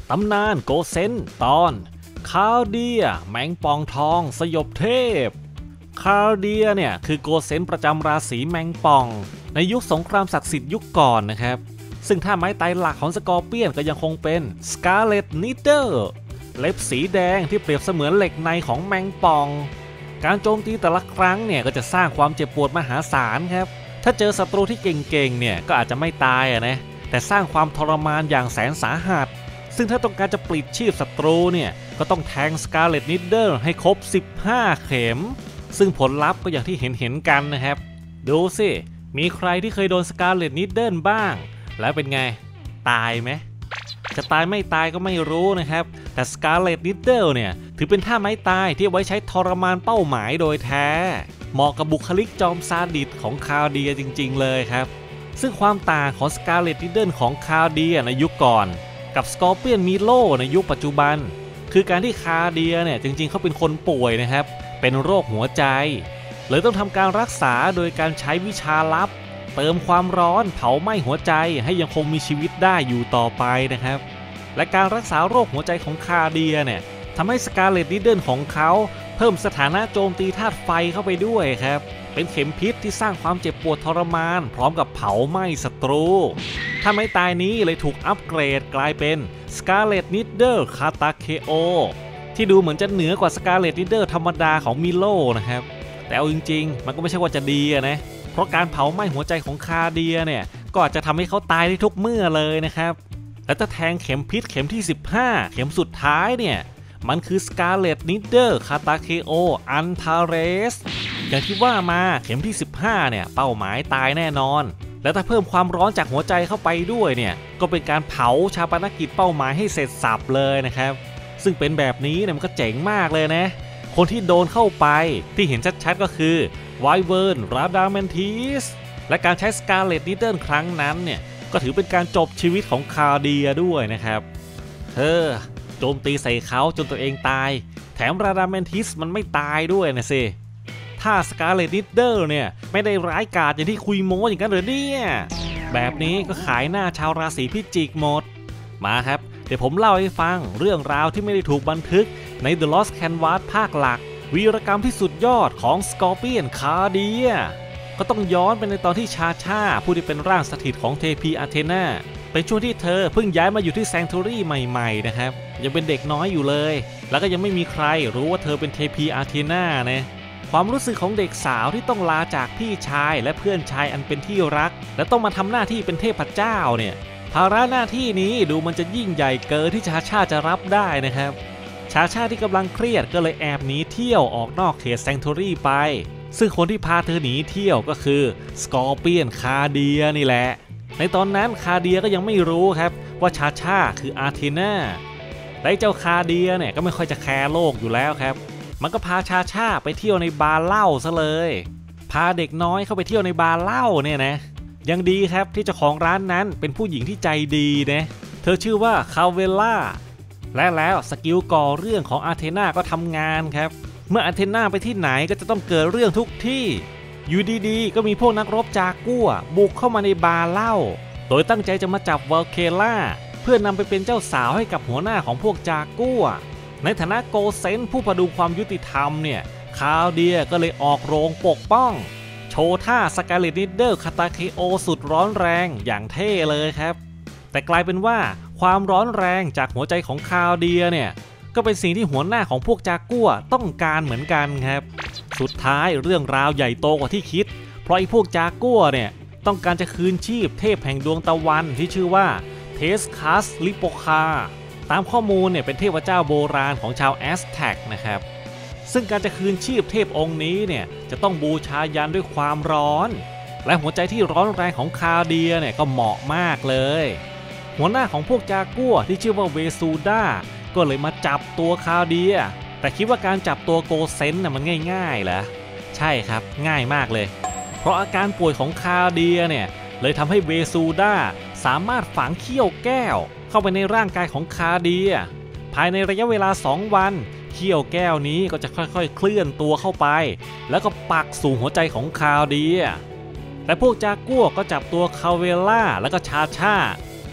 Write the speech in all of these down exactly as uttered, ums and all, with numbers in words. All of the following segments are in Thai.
ตำนานโกเซนตอนคาเดียแมงป่องทองสยบเทพคาเดียเนี่ยคือโกเซนประจำราศีแมงป่องในยุคสงครามศักดิ์สิทธิ์ยุคก่อนนะครับซึ่งท่าไม้ตายหลักของสกอร์เปียนก็ยังคงเป็นสกาเลตนิดเดอร์เล็บสีแดงที่เปรียบเสมือนเหล็กในของแมงป่องการโจมตีแต่ละครั้งเนี่ยก็จะสร้างความเจ็บปวดมหาศาลครับถ้าเจอศัตรูที่เก่งๆเนี่ยก็อาจจะไม่ตายอะนะแต่สร้างความทรมานอย่างแสนสาหัสซึ่งถ้าต้องการจะปลิดชีพศัตรูเนี่ยก็ต้องแทงสกาเลตนิดเดอร์ให้ครบสิบห้าเข็มซึ่งผลลัพธ์ก็อย่างที่เห็นเห็นกันนะครับดูสิมีใครที่เคยโดนสกาเลตนิดเดิลบ้างแล้วเป็นไงตายไหมจะตายไม่ตายก็ไม่รู้นะครับแต่สกาเลตนิดเดิลเนี่ยถือเป็นท่าไม้ตายที่ไว้ใช้ทรมานเป้าหมายโดยแท้เหมาะกับบุคลิกจอมซาดิสของคาเดียจริงๆเลยครับซึ่งความต่างของสกาเลตนิดเดิลของคาเดียในยุคก่อนกับสกอร์เปียนมิโลในยุคปัจจุบันคือการที่คาเดียเนี่ยจริงๆเขาเป็นคนป่วยนะครับเป็นโรคหัวใจเลยต้องทำการรักษาโดยการใช้วิชาลับเติมความร้อนเผาไหม้หัวใจให้ยังคงมีชีวิตได้อยู่ต่อไปนะครับและการรักษาโรคหัวใจของคาเดียเนี่ยทำให้สกาเลตนิดเดิลของเขาเพิ่มสถานะโจมตีธาตุไฟเข้าไปด้วยครับเป็นเข็มพิษที่สร้างความเจ็บปวดทรมานพร้อมกับเผาไหม้ศัตรูถ้าไม่ตายนี้เลยถูกอัปเกรดกลายเป็นสกาเลตนิดเดิลคาตาเคโอที่ดูเหมือนจะเหนือกว่าสกาเลตนิดเดิลธรรมดาของมิโลนะครับแต่เอาจริงๆมันก็ไม่ใช่ว่าจะดีนะเพราะการเผาไหม้หัวใจของคาเดียเนี่ยก็อาจจะทำให้เขาตายได้ทุกเมื่อเลยนะครับและถ้าแทงเข็มพิษเข็มที่สิบห้าเข็มสุดท้ายเนี่ยมันคือสกาเลตนิดเดิลคาตาเคโออันทาเรสอย่างที่ว่ามาเข็มที่สิบห้าเนี่ยเป้าหมายตายแน่นอนและถ้าเพิ่มความร้อนจากหัวใจเข้าไปด้วยเนี่ยก็เป็นการเผาชาปนกิจเป้าหมายให้เสร็จสับเลยนะครับซึ่งเป็นแบบนี้เนี่ยมันก็เจ๋งมากเลยนะคนที่โดนเข้าไปที่เห็นชัดๆก็คือไวเวิร์นราดาแมนทิสและการใช้สกาเลตนิดเดิลครั้งนั้นเนี่ยก็ถือเป็นการจบชีวิตของคาเดียด้วยนะครับเธอโจมตีใส่เขาจนตัวเองตายแถมราดาแมนทิสมันไม่ตายด้วยนะสิถ้าสกาเลตนิดเดิลเนี่ยไม่ได้ร้ายกาจอย่างที่คุยโม้อย่างนั้นหรือเนี่ยแบบนี้ก็ขายหน้าชาวราศีพิจิกหมดมาครับเดี๋ยวผมเล่าให้ฟังเรื่องราวที่ไม่ได้ถูกบันทึกใน The Lost Canvas ภาคหลักวีรกรรมที่สุดยอดของสกอร์เปียนคาเดียก็ต้องย้อนไปในตอนที่ชาชาผู้ที่เป็นร่างสถิตของเทพีอาเทนาเป็นช่วงที่เธอเพิ่งย้ายมาอยู่ที่แซงทูรี่ใหม่ๆนะครับยังเป็นเด็กน้อยอยู่เลยแล้วก็ยังไม่มีใครรู้ว่าเธอเป็นเทพีอาเทนานะความรู้สึกของเด็กสาวที่ต้องลาจากพี่ชายและเพื่อนชายอันเป็นที่รักและต้องมาทำหน้าที่เป็นเทพเจ้าเนี่ยภาระหน้าที่นี้ดูมันจะยิ่งใหญ่เกินที่ชาชาจะรับได้นะครับชาชาที่กำลังเครียดก็เลยแอบหนีเที่ยวออกนอกเขตแซงทูรี่ไปซึ่งคนที่พาเธอหนีเที่ยวก็คือสกอร์เปียนคาเดียนี่แหละในตอนนั้นคาเดียก็ยังไม่รู้ครับว่าชาชาคืออาเทนาและเจ้าคาเดียเนี่ยก็ไม่ค่อยจะแคร์โลกอยู่แล้วครับมันก็พาชาชาไปเที่ยวในบาร์เหล้าซะเลยพาเด็กน้อยเข้าไปเที่ยวในบาร์เหล้าเนี่ยนะยังดีครับที่เจ้าของร้านนั้นเป็นผู้หญิงที่ใจดีนะเธอชื่อว่าคาเวล่าและแล้วสกิลก่อเรื่องของอาเทนาก็ทำงานครับเมื่ออาเทนาไปที่ไหนก็จะต้องเกิดเรื่องทุกที่อยู่ดีๆก็มีพวกนักรบจากัวบุกเข้ามาในบาร์เหล้าโดยตั้งใจจะมาจับวอลเคล่าเพื่อนำไปเป็นเจ้าสาวให้กับหัวหน้าของพวกจากัวในฐานะโกเซนผู้ประดูความยุติธรรมเนี่ยคาเดียก็เลยออกโรงปกป้องโชว์ท่าสกาเลตนิดเดิลคาตาเคโอสุดร้อนแรงอย่างเท่เลยครับแต่กลายเป็นว่าความร้อนแรงจากหัวใจของคาเดียเนี่ยก็เป็นสิ่งที่หัวหน้าของพวกจากัวต้องการเหมือนกันครับสุดท้ายเรื่องราวใหญ่โตกว่าที่คิดเพราะไอ้พวกจากัวเนี่ยต้องการจะคืนชีพเทพแห่งดวงตะวันที่ชื่อว่าเทสคัสลิโปคาตามข้อมูลเนี่ยเป็นเทพเจ้าโบราณของชาวแอสแท็กนะครับซึ่งการจะคืนชีพเทพองค์นี้เนี่ยจะต้องบูชายันด้วยความร้อนและหัวใจที่ร้อนแรงของคาเดียเนี่ยก็เหมาะมากเลยหัวหน้าของพวกจากัวที่ชื่อว่าเวซูด้าก็เลยมาจับตัวคาเดียแต่คิดว่าการจับตัวโกเซนน่ะมันง่ายๆเหรอใช่ครับง่ายมากเลยเพราะอาการป่วยของคาเดียเนี่ยเลยทำให้เวซูด้าสามารถฝังเขี้ยวแก้วเข้าไปในร่างกายของคาเดียภายในระยะเวลาสองวันเขี้ยวแก้วนี้ก็จะค่อยๆเคลื่อนตัวเข้าไปแล้วก็ปักสู่หัวใจของคาเดียแต่พวกจากัวก็จับตัวคาเวล่าแล้วก็ชาชาไป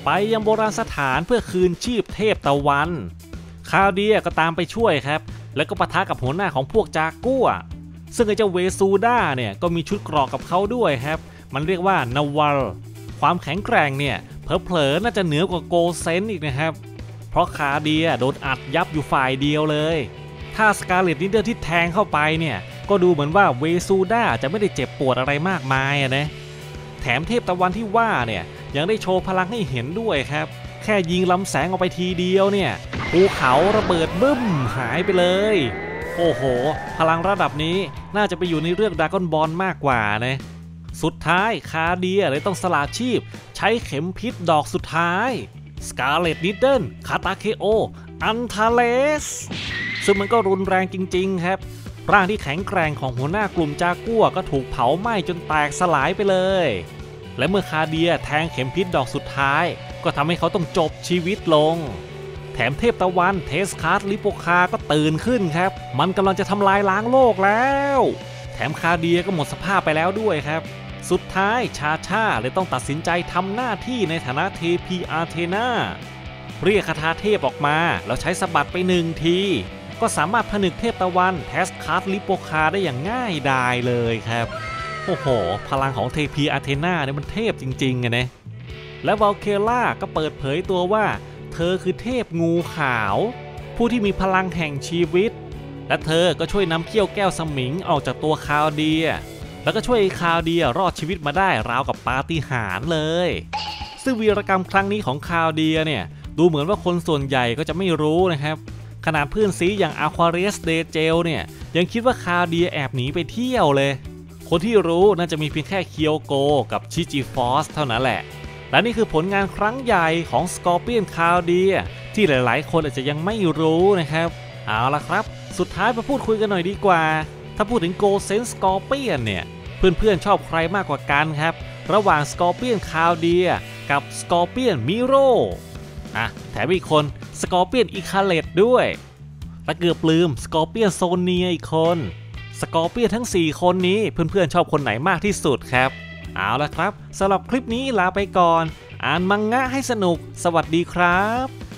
ไปยังโบราณสถานเพื่อคืนชีพเทพตะวันคาเดียก็ตามไปช่วยครับแล้วก็ปะทะกับหัวหน้าของพวกจากัวซึ่งไอ้เจ้าเวซูด้าเนี่ยก็มีชุดเกราะกับเขาด้วยครับมันเรียกว่านาวาลความแข็งแกร่งเนี่ยเผลอๆน่าจะเหนือกว่าโกเซนอีกนะครับเพราะคาเดียโดนอัดยับอยู่ฝ่ายเดียวเลยถ้าสกาเลตนิดเดิลที่แทงเข้าไปเนี่ยก็ดูเหมือนว่าเวซูด้าจะไม่ได้เจ็บปวดอะไรมากมายนะแถมเทพตะวันที่ว่าเนี่ยยังได้โชว์พลังให้เห็นด้วยครับแค่ยิงลำแสงออกไปทีเดียวเนี่ยภูเขาระเบิดบึ้มหายไปเลยโอ้โหพลังระดับนี้น่าจะไปอยู่ในเรื่องดราก้อนบอลมากกว่านะสุดท้ายคาเดียเลยต้องสละชีพใช้เข็มพิษดอกสุดท้ายสกาเลตนิดเดิลคาตาเคโออันทาเลสซึ่งมันก็รุนแรงจริงๆครับร่างที่แข็งแกร่งของหัวหน้ากลุ่มจากัวก็ถูกเผาไหม้จนแตกสลายไปเลยและเมื่อคาเดียแทงเข็มพิษดอกสุดท้ายก็ทำให้เขาต้องจบชีวิตลงแถมเทพตะวันเทสคาร์ดลิโปคาก็ตื่นขึ้นครับมันกำลังจะทำลายล้างโลกแล้วแถมคาเดียก็หมดสภาพไปแล้วด้วยครับสุดท้ายชาชาเลยต้องตัดสินใจทำหน้าที่ในฐานะเทพีอาเทนาเรียกคาถาเทพออกมาแล้วใช้สะบัดไปหนึ่งทีก็สามารถผนึกเทพตะวันเทสคาร์ดลิโปคาได้อย่างง่ายดายเลยครับโอ้โหพลังของเทพีอาเทนาเนี่ยมันเทพจริงๆไงนะและวาลเคล่าก็เปิดเผยตัวว่าเธอคือเทพงูขาวผู้ที่มีพลังแห่งชีวิตและเธอก็ช่วยนำเขี้ยวแก้วสมิงออกจากตัวคาวเดียแล้วก็ช่วยคาวเดียรอดชีวิตมาได้ราวกับปาฏิหาริย์เลยซึ่งวีรกรรมครั้งนี้ของคาวเดียเนี่ยดูเหมือนว่าคนส่วนใหญ่ก็จะไม่รู้นะครับขนาดเพื่อนซีอย่างอาควาเรียสเดเจลเนี่ยยังคิดว่าคาวเดียแอบหนีไปเที่ยวเลยคนที่รู้น่าจะมีเพียงแค่เคียวโกกับชิจิฟอสเท่านั้นแหละและนี่คือผลงานครั้งใหญ่ของสกอร์เปียนคาวเดียที่หลายๆคนอาจจะยังไม่รู้นะครับเอาล่ะครับสุดท้ายมาพูดคุยกันหน่อยดีกว่าถ้าพูดถึงโกเซนสกอร์เปียนเนี่ยเพื่อนๆชอบใครมากกว่ากันครับระหว่างสกอร์เปียนคาวเดียกับสกอร์เปียนมิโรอ่ะแถมอีกคนสกอร์เปียนอิคาเลตด้วยและเกือบลืมสกอร์เปียนโซเนียอีกคนสกอร์เปียนทั้งสี่คนนี้เพื่อนๆชอบคนไหนมากที่สุดครับเอาละครับสำหรับคลิปนี้ลาไปก่อนอ่านมังงะให้สนุกสวัสดีครับ